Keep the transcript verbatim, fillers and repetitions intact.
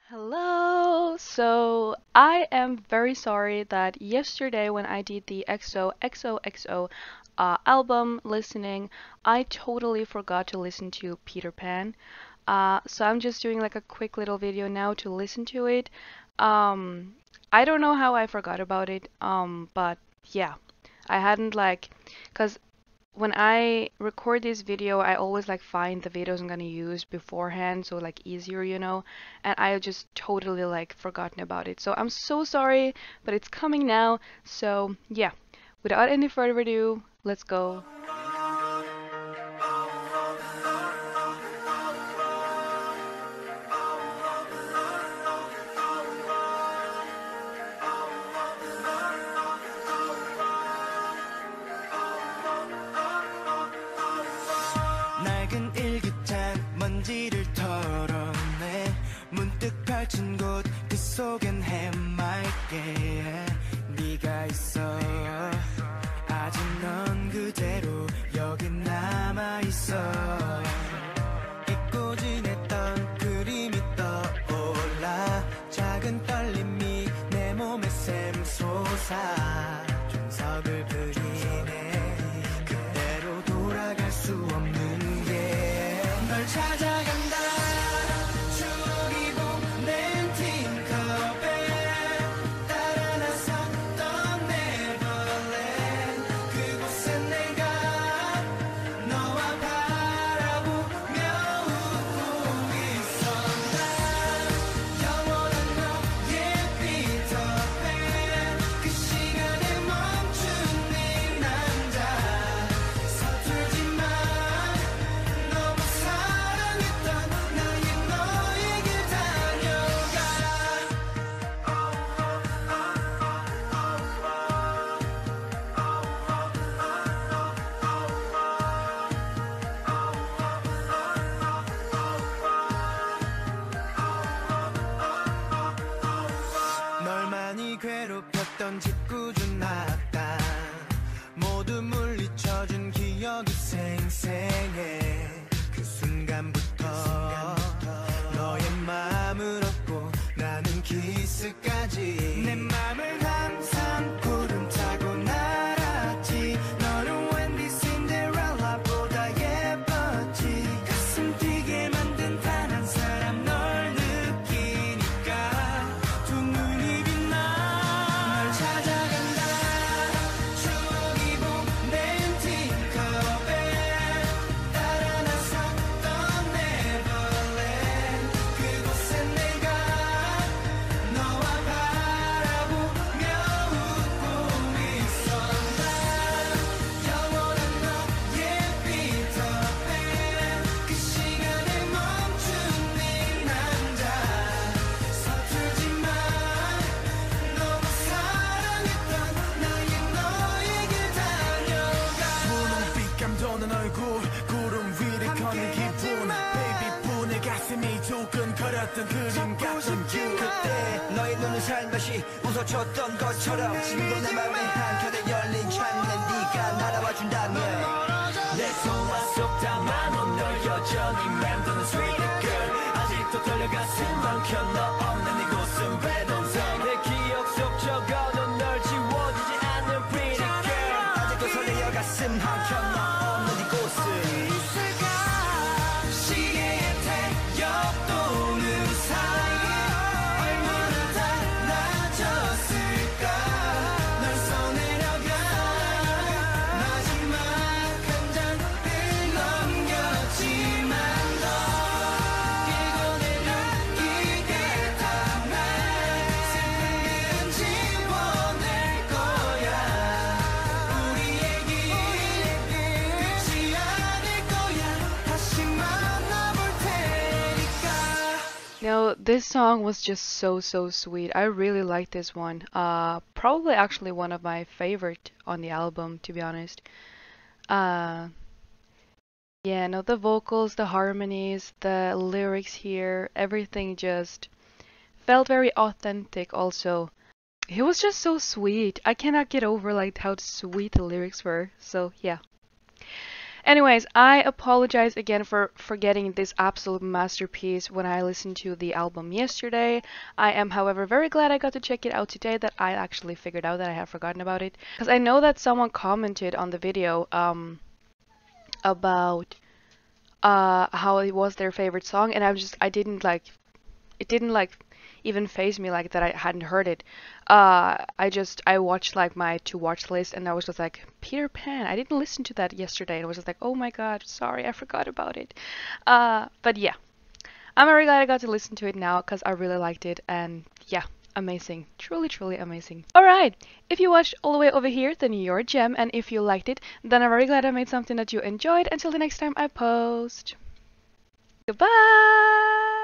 Hello. So I am very sorry that yesterday when I did the X O X O X O uh, album listening, I totally forgot to listen to Peter Pan. Uh, so I'm just doing like a quick little video now to listen to it. Um, I don't know how I forgot about it. Um, but yeah, I hadn't like, cause when I record this video, I always like find the videos I'm gonna use beforehand, so like easier, you know, and I just totally like forgotten about it. So I'm so sorry, but it's coming now. So yeah, without any further ado, let's go. 낡은 일기장 먼지를 털어내 문득 펼친 곳 그 속엔 해맑게 네가 있어 아직 넌 그대로 여기 남아있어 잊고 지냈던 그림이 떠올라 작은 떨림이 내 몸에 샘솟아 종석을 그리네 그대로 돌아갈 수 없는 게 널 찾아간다 추억이 봄낸 틴컵에 따라 나섰던 네버랜드 그곳에 내가 너와 바라보며 웃고 있었다 영원한 너의 피터팬 그 시간에 멈춘 네 남자 서툴지만 너무 사랑했던 나의 너의 길 다녀가 널 많이 괴롭혔던 짓궂은 악당 모두 물리쳐준 기억이 생생해 그 순간부터 너의 마음을 얻고 나는 키스까지 내 맘을 항상 구름 타고 날았지 너는 웬디 신데렐라보다 예뻤지 가슴 뛰게 만든 단 한 사람 널 느끼니까 두 눈이 빛나 널 찾아간다 추억이 봄낸 틴컵에 따라 나섰던 네버랜드 그곳에 내가 너와 바라보며 웃고 있었다 영원한 너의 피터팬 그 시간에 멈춘 네 남자 서툴지만 너무 사랑했던 나의 너의 길 다녀가 분홍빛 감도는 얼굴 구름 위를 걷는 기분 베이비 분의 가슴이 조근거렸던 그림 같은 뷰 그때 너의 눈은 살며시 웃어줬던 것처럼 지금도 내 맘의 한켠에 열린 창문에 네가 날아와 준다면 내 소원 속 담아놓은 널 여전히 맴도는 sweet girl 아직도 떨려 가슴 막혀 너 없는 이곳은 배동성 내 기억 속 적어놓은 널 지워지지 않는 pretty girl 아직도 설레어 가슴 한켠 너 없는 이곳은 시계의 태엽 도는 사이 얼마나 달라졌을까 널 써내려가 마지막 한 장을 넘겼지만 너 피곤해 느끼게 다만 슬픈 지워낼 거야 우리의 길 끝이 아닐 거야 다시 만나볼 테니까 Now, this song was just so, so sweet. I really like this one. Uh, probably actually one of my favorite on the album, to be honest. Uh, yeah, no, the vocals, the harmonies, the lyrics here, everything just felt very authentic also. He was just so sweet. I cannot get over like how sweet the lyrics were. So, yeah. Anyways, I apologize again for forgetting this absolute masterpiece when I listened to the album yesterday. I am, however, very glad I got to check it out today, that I actually figured out that I had forgotten about it. Because I know that someone commented on the video um, about uh, how it was their favorite song, and I was just, I didn't like, it didn't like even phase me like that I hadn't heard it. Uh, I just I watched like my to watch list and I was just like Peter Pan. I didn't listen to that yesterday and I was just like, oh my god, sorry, I forgot about it. Uh, but yeah, I'm very glad I got to listen to it now because I really liked it and yeah. Amazing. Truly, truly amazing. Alright, if you watched all the way over here, then you're a gem, and if you liked it, then I'm very glad I made something that you enjoyed. Until the next time I post. Goodbye!